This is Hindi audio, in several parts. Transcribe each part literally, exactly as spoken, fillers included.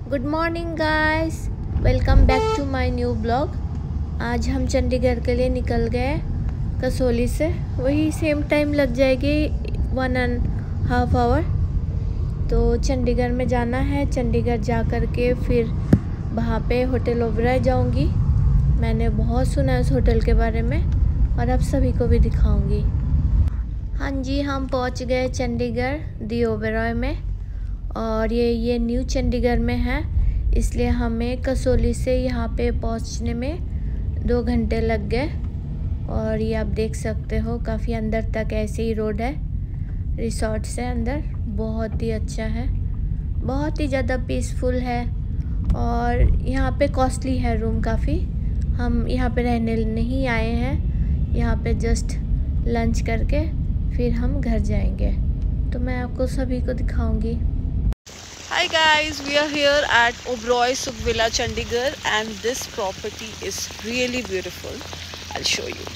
Good morning guys, welcome back to my new blog. आज हम चंडीगढ़ के लिए निकल गए कसौली से। वही सेम टाइम लग जाएगी, वन एंड हाफ आवर। तो चंडीगढ़ में जाना है। चंडीगढ़ जा कर के फिर वहाँ पे होटल ओबेरॉय जाऊँगी। मैंने बहुत सुना है उस होटल के बारे में और अब सभी को भी दिखाऊंगी। हाँ जी, हम पहुँच गए चंडीगढ़ दी ओबेरॉय में। और ये ये न्यू चंडीगढ़ में है, इसलिए हमें कसौली से यहाँ पे पहुँचने में दो घंटे लग गए। और ये आप देख सकते हो, काफ़ी अंदर तक ऐसे ही रोड है। रिसोर्ट से अंदर बहुत ही अच्छा है, बहुत ही ज़्यादा पीसफुल है। और यहाँ पे कॉस्टली है रूम काफ़ी। हम यहाँ पे रहने नहीं आए हैं, यहाँ पे जस्ट लंच करके फिर हम घर जाएंगे। तो मैं आपको सभी को दिखाऊंगी। Hi guys, we are here at Oberoi Sukhvilla, Chandigarh, and this property is really beautiful. I'll show you.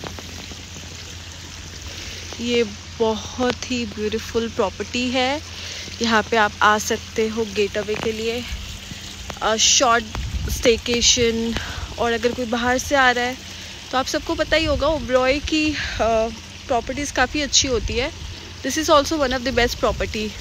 ये बहुत ही beautiful property है। यहाँ पे आप आ सकते हो गेटअवे के लिए, शॉर्ट स्टेकेशन। और अगर कोई बाहर से आ रहा है तो आप सबको पता ही होगा, ओबेरॉय की प्रॉपर्टीज़ काफ़ी अच्छी होती है। This is also one of the best property.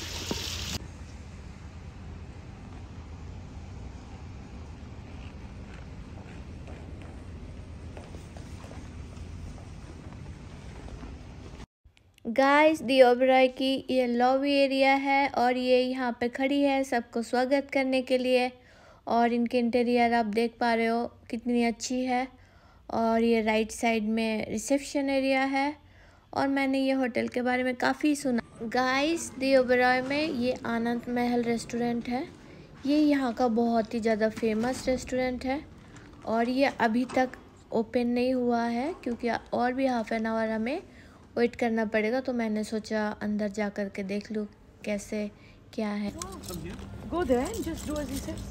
Guys, the Oberoi की ये लॉबी एरिया है और ये यहाँ पे खड़ी है सबको स्वागत करने के लिए। और इनके इंटीरियर आप देख पा रहे हो कितनी अच्छी है। और ये राइट साइड में रिसेप्शन एरिया है। और मैंने ये होटल के बारे में काफ़ी सुना। गाइस, दी ओबेरॉय में ये आनंद महल रेस्टोरेंट है। ये यहाँ का बहुत ही ज़्यादा फेमस रेस्टोरेंट है और ये अभी तक ओपन नहीं हुआ है, क्योंकि और भी हाफ एन आवर हमें वेट करना पड़ेगा। तो मैंने सोचा अंदर जा कर के देख लूँ कैसे क्या है। Go there and just do as he says.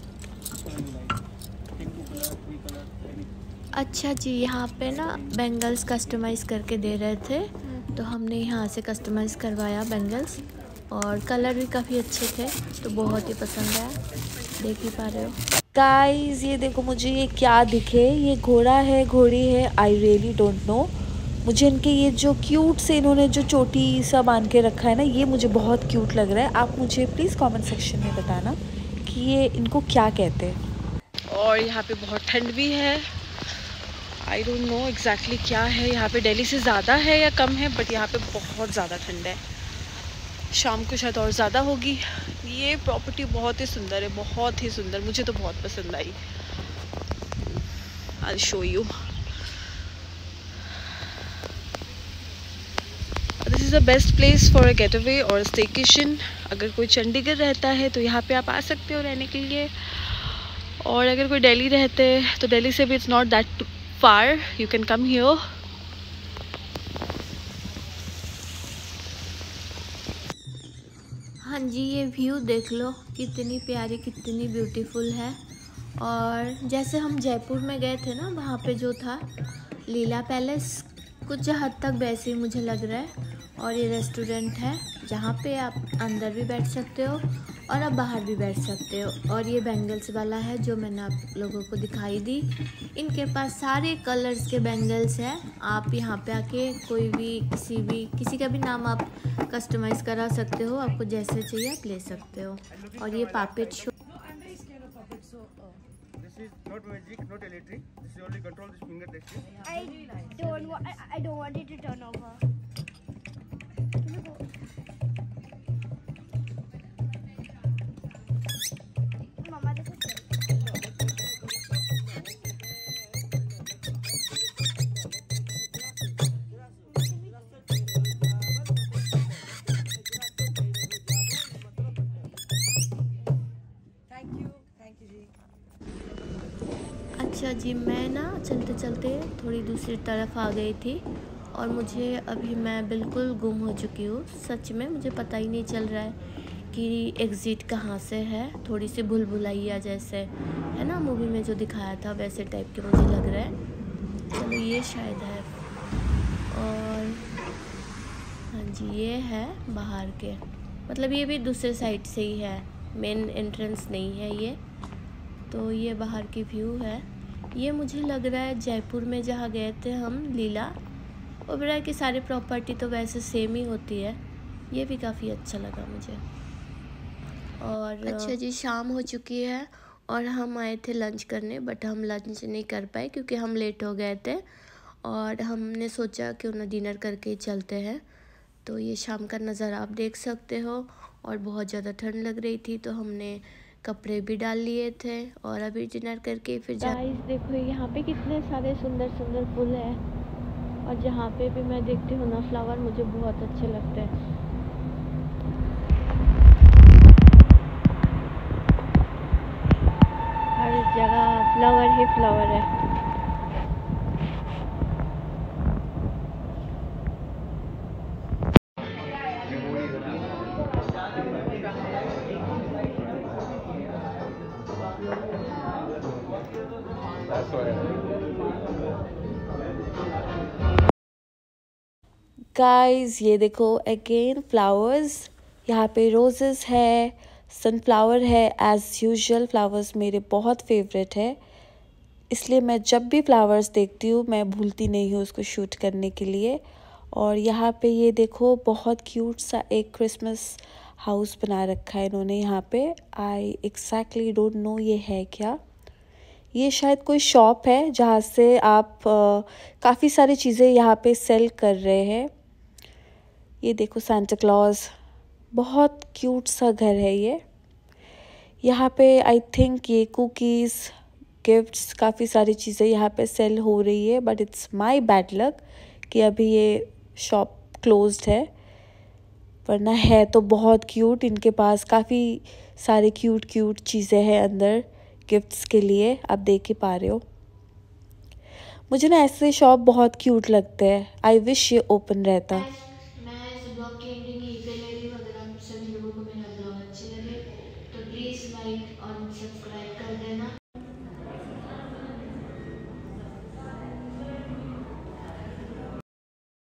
अच्छा जी, यहाँ पे ना बैंगल्स कस्टमाइज़ करके दे रहे थे, तो हमने यहाँ से कस्टमाइज़ करवाया बैंगल्स। और कलर भी काफ़ी अच्छे थे, तो बहुत ही पसंद आया। देख ही पा रहे हो गाइस, ये देखो मुझे ये क्या दिखे, ये घोड़ा है घोड़ी है, आई रियली डोंट नो। मुझे इनके ये जो क्यूट से इन्होंने जो चोटी सा बांध के रखा है ना, ये मुझे बहुत क्यूट लग रहा है। आप मुझे प्लीज़ कमेंट सेक्शन में बताना कि ये इनको क्या कहते हैं। और यहाँ पे बहुत ठंड भी है। आई डोंट नो एग्जैक्टली क्या है यहाँ पे, दिल्ली से ज़्यादा है या कम है, बट यहाँ पे बहुत ज़्यादा ठंड है। शाम को शायद और ज़्यादा होगी। ये प्रॉपर्टी बहुत ही सुंदर है, बहुत ही सुंदर, मुझे तो बहुत पसंद आई। I show you. This is the best place for a getaway और स्टेकेशन। अगर कोई चंडीगढ़ रहता है तो यहाँ पे आप आ सकते हो रहने के लिए। और अगर कोई दिल्ली रहते हैं तो दिल्ली से भी it's not that far, you can come here. हाँ जी, ये व्यू देख लो कितनी प्यारी, कितनी ब्यूटीफुल है। और जैसे हम जयपुर में गए थे ना, वहाँ पे जो था लीला पैलेस, कुछ हद तक वैसे ही मुझे लग रहा है। और ये रेस्टोरेंट है जहाँ पे आप अंदर भी बैठ सकते हो और आप बाहर भी बैठ सकते हो। और ये बैंगल्स वाला है जो मैंने आप लोगों को दिखाई दी। इनके पास सारे कलर्स के बैंगल्स हैं। आप यहाँ पे आके कोई भी किसी भी किसी का भी नाम आप कस्टमाइज़ करा सकते हो, आपको जैसे चाहिए आप ले सकते हो। और ये puppet show. This is not magic, not electric. This is only control this finger texture. I don't want. I, I don't want it to turn over. Mama, this is thank you, thank you जी। अच्छा जी, मैं ना चलते चलते थोड़ी दूसरी तरफ आ गई थी और मुझे अभी मैं बिल्कुल गुम हो चुकी हूँ। सच में मुझे पता ही नहीं चल रहा है कि एग्ज़िट कहाँ से है। थोड़ी सी भूल भुलैया जैसे है ना मूवी में जो दिखाया था, वैसे टाइप के मुझे लग रहा है। चलो ये शायद है। और हाँ जी, ये है बाहर के, मतलब ये भी दूसरे साइड से ही है। मेन एंट्रेंस नहीं है ये। तो ये बाहर की व्यू है। ये मुझे लग रहा है जयपुर में जहाँ गए थे हम लीला ओबेरॉय की सारी प्रॉपर्टी तो वैसे सेम ही होती है। ये भी काफ़ी अच्छा लगा मुझे। और अच्छा जी, शाम हो चुकी है और हम आए थे लंच करने, बट हम लंच नहीं कर पाए क्योंकि हम लेट हो गए थे और हमने सोचा क्यों ना डिनर करके ही चलते हैं। तो ये शाम का नज़ारा आप देख सकते हो और बहुत ज़्यादा ठंड लग रही थी तो हमने कपड़े भी डाल लिए थे और अभी डिनर करके फिर गाइस देखो यहाँ पे कितने सारे सुंदर सुंदर फूल हैं और जहाँ पे भी मैं देखती हूँ ना फ्लावर मुझे बहुत अच्छे लगते हैं। हर जगह फ्लावर ही फ्लावर है। गाइस ये देखो अगेन फ्लावर्स, यहाँ पे रोजेस है, सनफ्लावर है। एज़ यूजुअल फ्लावर्स मेरे बहुत फेवरेट है, इसलिए मैं जब भी फ्लावर्स देखती हूँ मैं भूलती नहीं हूँ उसको शूट करने के लिए। और यहाँ पे ये देखो बहुत क्यूट सा एक क्रिसमस हाउस बना रखा है इन्होंने यहाँ पे। आई एग्जैक्टली डोंट नो ये है क्या। ये शायद कोई शॉप है जहाँ से आप काफ़ी सारी चीज़ें यहाँ पे सेल कर रहे हैं। ये देखो सांता क्लॉज, बहुत क्यूट सा घर है ये। यहाँ पे आई थिंक ये कुकीज़, गिफ्ट्स, काफ़ी सारी चीज़ें यहाँ पे सेल हो रही है। But it's my bad luck कि अभी ये शॉप क्लोज्ड है, वरना है तो बहुत क्यूट। इनके पास काफ़ी सारे क्यूट क्यूट चीज़ें हैं अंदर गिफ्ट्स के लिए, आप देख ही पा रहे हो। मुझे ना ऐसे शॉप बहुत क्यूट लगते हैं। आई विश ये ओपन रहता।